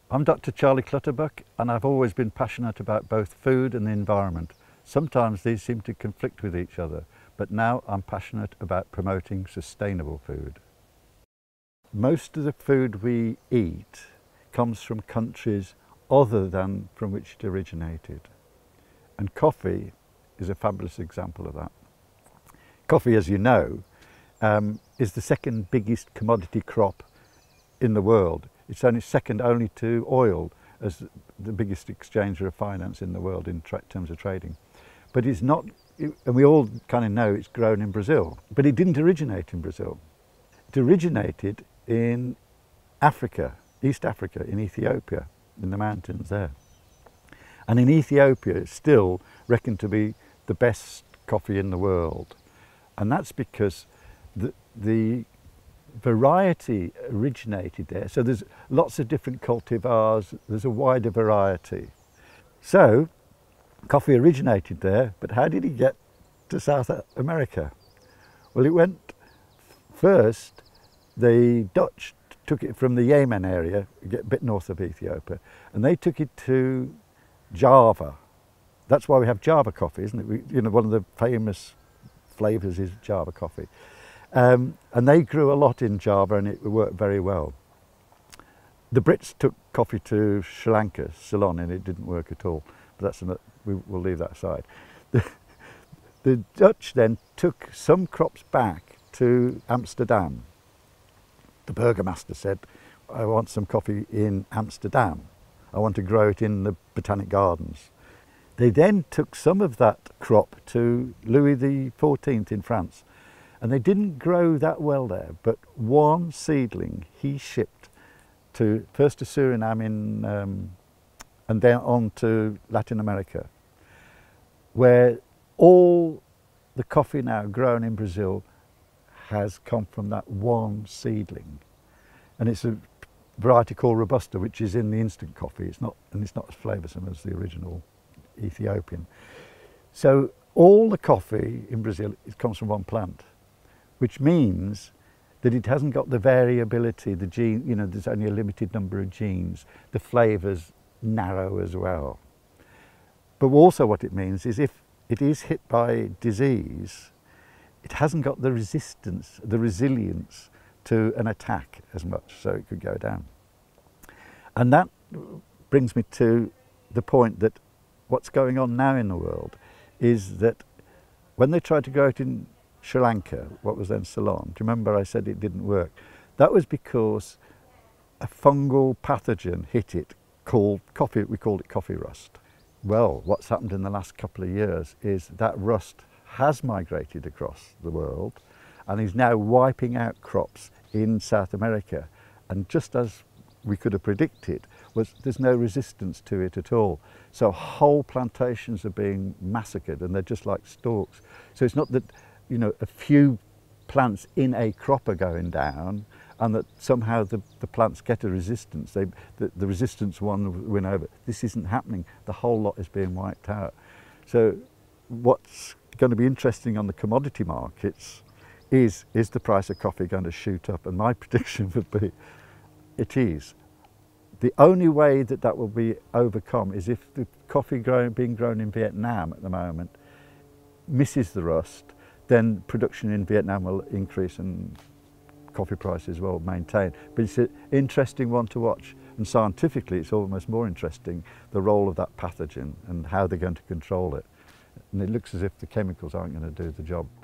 I'm Dr. Charlie Clutterbuck, and I've always been passionate about both food and the environment. Sometimes these seem to conflict with each other, but now I'm passionate about promoting sustainable food. Most of the food we eat comes from countries other than from which it originated. And coffee is a fabulous example of that. Coffee, as you know, is the second biggest commodity crop in the world. It's only second only to oil as the biggest exchanger of finance in the world in terms of trading. But it's not, and we all kind of know it's grown in Brazil, but it didn't originate in Brazil. It originated in Africa, East Africa, in Ethiopia, in the mountains there. And in Ethiopia, it's still reckoned to be the best coffee in the world. And that's because the variety originated there. So there's lots of different cultivars, there's a wider variety. So coffee originated there, but how did it get to South America? Well, it went first, the Dutch took it from the Yemen area, a bit north of Ethiopia, and they took it to Java. That's why we have Java coffee, isn't it? One of the famous flavours is Java coffee. And they grew a lot in Java and it worked very well. The Brits took coffee to Sri Lanka, Ceylon, and it didn't work at all. But we'll leave that aside. The Dutch then took some crops back to Amsterdam. The burgomaster said, I want some coffee in Amsterdam. I want to grow it in the Botanic Gardens. They then took some of that crop to Louis XIV in France. And they didn't grow that well there, but one seedling he shipped first to Suriname and then on to Latin America, where all the coffee now grown in Brazil has come from that one seedling. And it's a variety called Robusta, which is in the instant coffee. It's not as flavoursome as the original Ethiopian. So all the coffee in Brazil, it comes from one plant, which means that it hasn't got the variability, the gene, there's only a limited number of genes. The flavour's narrow as well. But also what it means is if it is hit by disease, it hasn't got the resistance, the resilience to an attack as much, so it could go down. And that brings me to the point that what's going on now in the world is that when they tried to grow it in Sri Lanka, what was then Ceylon, do you remember I said it didn't work? That was because a fungal pathogen hit it called coffee, we called it coffee rust. Well, what's happened in the last couple of years is that rust has migrated across the world and is now wiping out crops in South America. And just as we could have predicted, there's no resistance to it at all. So whole plantations are being massacred and they're just like stalks. So it's not that a few plants in a crop are going down and that somehow the plants get a resistance. The resistance one win over. This isn't happening. The whole lot is being wiped out. So what's going to be interesting on the commodity markets is the price of coffee going to shoot up? And my prediction would be it is. The only way that will be overcome is if the coffee being grown in Vietnam at the moment misses the rust, then production in Vietnam will increase and coffee prices will maintain. But it's an interesting one to watch, and scientifically it's almost more interesting, the role of that pathogen and how they're going to control it. And it looks as if the chemicals aren't going to do the job.